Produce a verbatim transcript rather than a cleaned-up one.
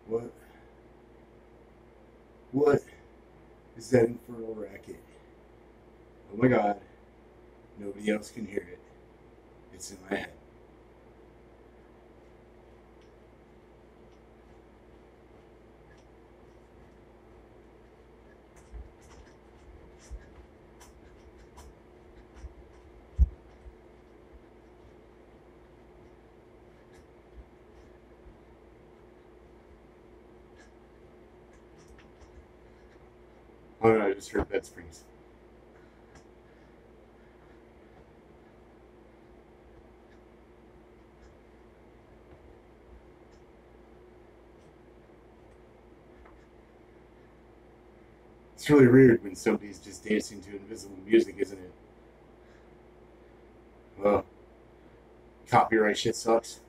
What? What is that infernal racket? Oh my god. Nobody else can hear it. It's in my head. Oh no, I just heard bed springs. It's really weird when somebody's just dancing to invisible music, isn't it? Well, copyright shit sucks.